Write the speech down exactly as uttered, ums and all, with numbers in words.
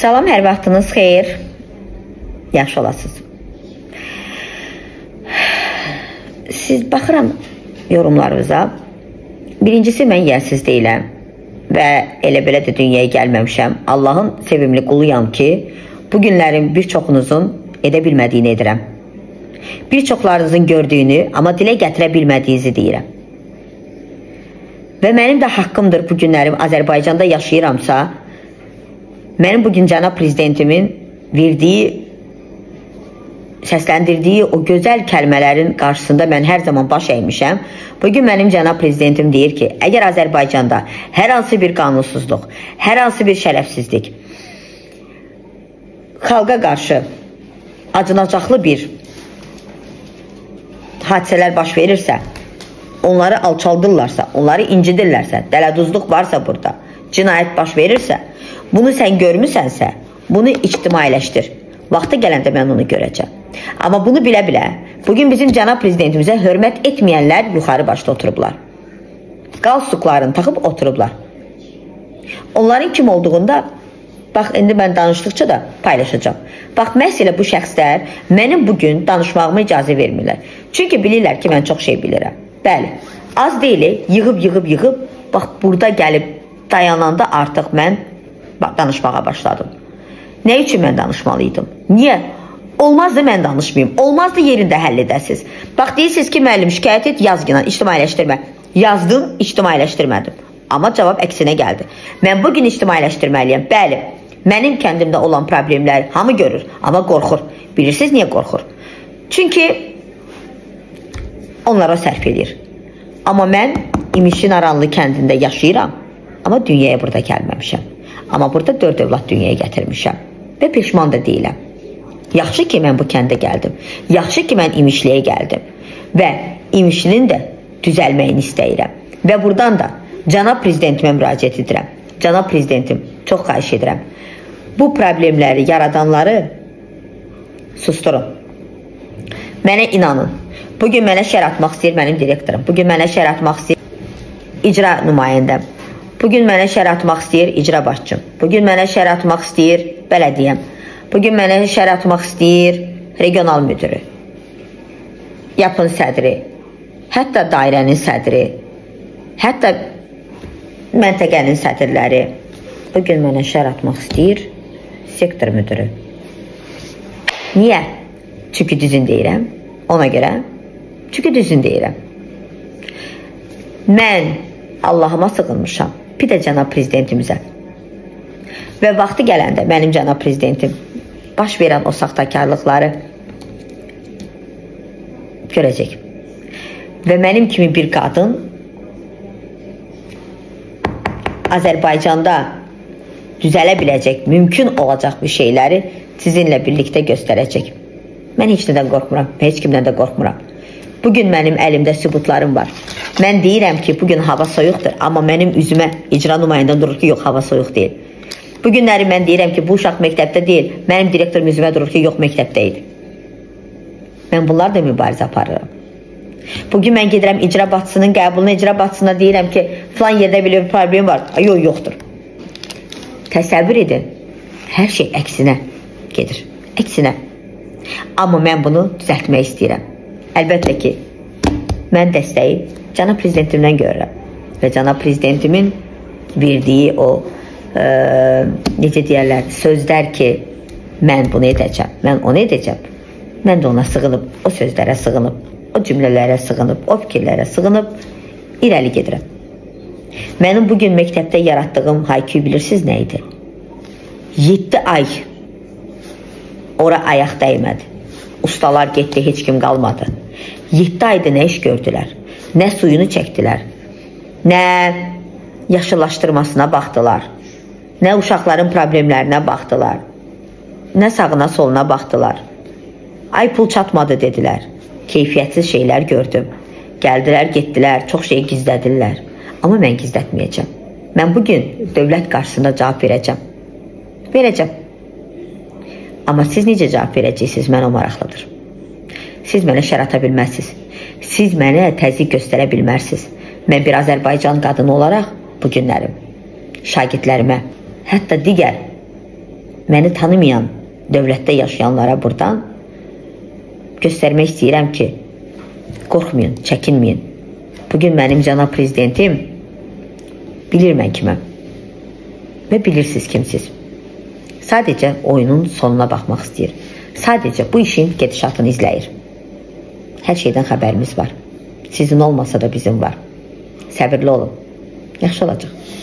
Salam, hər vaxtınız xeyir. Yaxşı olasınız. Siz baxıram yorumlarınıza. Birincisi, mən yənsiz deyiləm və elə belə də dünyaya gəlməmişəm. Allahın sevimli quluyam ki, bu günlərin bir çoxunuzun edə bilmədiyini edirəm. Bir çoxlarınızın gördüyünü, amma dilə gətirə bilmədiyinizi deyirəm. Və mənim də haqqımdır bu günlərim Azərbaycanda yaşayıramsa, mənim bugün cənab prezidentimin verdiyi, səsləndirdiyi o gözəl kəlmələrin qarşısında mən hər zaman baş əymişəm. Bugün mənim cənab prezidentim deyir ki, əgər Azərbaycanda hər hansı bir qanunsuzluq, hər hansı bir şərəfsizlik, xalqa qarşı acınacaqlı bir hadisələr baş verirsə, onları alçaldırlarsa, onları incidirlərsə, dələduzluq varsa burada, cinayət baş verirsə, bunu sən görmüsənsə, bunu ictimailəşdir. Vaxtı gələndə mən onu görəcəm. Amma bunu bilə-bilə, bugün bizim cənab prezidentimizə hörmət etməyənlər yuxarı başda oturublar. Qalstuklarını taxıb oturublar. Onların kim olduğunda, bax, indi mən danışdıqca da paylaşacağım. Bax, məhz elə bu şəxslər mənim bugün danışmağıma icazə vermirlər. Çünki bilirlər ki, mən çox şey bilirəm. Bəli, az deyil, yığıb, yığıb, yığıb, bax, burada gəlib dayananda artıq mən danışmağa başladım. Nə üçün mən danışmalıydım? Niyə? Olmazdı mən danışmayayım. Olmazdı yerində həll edəsiz. Bax, deyirsiniz ki, müəllim, şikayət et, yaz yine, ictimailəşdirmə. Yazdım, ictimailəşdirmədim. Amma cavab əksinə gəldi. Mən bugün ictimailəşdirməliyəm. Bəli, mənim kəndimdə olan problemlər hamı görür, amma qorxur. Bilirsiniz niyə qorxur? Çünki onlara sərf edir. Amma mən İmişin Aranlı kəndində yaşayıram, amma dünyaya burada gəlməmişəm. Amma burada dörd övlad dünyaya gətirmişəm və peşman da deyiləm. Yaxşı ki, mən bu kəndə gəldim. Yaxşı ki, mən İmişliyə gəldim və İmişlinin də düzəlməyini istəyirəm. Və buradan da cənab prezidentimə müraciət edirəm. Cənab prezidentim, çox xahiş edirəm. Bu problemləri, yaradanları susturun. Mənə inanın. Bugün mənə şər atmaq istəyir mənim direktorum. Bugün mənə şər atmaq istəyir icra nümayəndəm. Bugün mənə şər atmaq istəyir icra başçım. Bugün mənə şər atmaq istəyir bələdiyyəm. Bugün mənə şər atmaq istəyir regional müdürü, yapın sədri, hətta dairənin sədri, hətta məntəqənin sədrləri. Bugün mənə şər atmaq istəyir sektor müdürü. Niyə? Çünki düzün deyirəm. Ona görə. Çünki düzün deyirəm. Mən Allahıma sığınmışam. Bir də cənab prezidentimizə. Və vaxtı gələndə mənim cənab prezidentim baş verən o saxtakarlıqları görəcək. Və mənim kimi bir qadın Azərbaycanda düzələ biləcək, mümkün olacaq bir şeyləri sizinlə birlikdə göstərəcək. Mən heç nədən qorxmuram, heç kimdən də qorxmuram. Bugün mənim əlimdə sübutlarım var. Mən deyirəm ki, bugün hava soyuqdur, amma mənim üzümə icra nümayəndən durur ki, yox, hava soyuq deyil. Bugünləri mən deyirəm ki, bu uşaq məktəbdə deyil, mənim direktorum üzümə durur ki, yox, məktəbdə idi. Mən bunlar da mübarizə aparıram. Bugün mən gedirəm icra başçısının qəbuluna, icra başçısına deyirəm ki, filan yerdə bir problem var. Yox, yoxdur. Təsəvvür edin, hər şey əksinə gedir, əksinə. Amma mən bunu düzəltmək istəyirəm. Əlbəttə ki, mən dəstəyi cənab prezidentimdən görürəm. Və cənab prezidentimin verdiyi o, e, necə deyərlər, sözlər ki, mən bunu edəcəm, mən onu edəcəm. Mən də ona sığınıb, o sözlərə sığınıb, o cümlələrə sığınıb, o fikirlərə sığınıb, irəli gedirəm. Mənim bugün məktəbdə yaratdığım hayküyü bilirsiniz nə idi? yeddi ay ora ayaq dəymədi. Ustalar getdi, heç kim qalmadı. yeddi ayda nə iş gördülər? Nə suyunu çəkdilər? Nə yaşıllaşdırmasına baxdılar? Nə uşaqların problemlərinə baxdılar? Nə sağına soluna baxdılar? Ay pul çatmadı dedilər. Keyfiyyətsiz şeylər gördüm. Gəldilər, getdilər, çox şey gizlədirlər. Amma mən gizlətməyəcəm. Mən bugün dövlət qarşısında cavab verəcəm. Verəcəm. Amma siz necə cavab verəcəksiniz, mən o maraqlıdır. Siz mənə şər ata bilməzsiniz. Siz mənə təzyiq göstərə bilməzsiniz. Mən bir Azərbaycan qadını olaraq bu günlərim şagirdlərimə, hətta digər məni tanımayan dövlətdə yaşayanlara buradan göstərmək istəyirəm ki, qorxmayın, çəkinməyin. Bugün mənim cənab prezidentim bilir mən kiməm və bilirsiniz kimsiz. Sadəcə oyunun sonuna baxmaq istəyir. Sadəcə bu işin gedişatını izləyir. Hər şeydən xəbərimiz var. Sizin olmasa da bizim var. Səbirli olun. Yaxşı olacaq.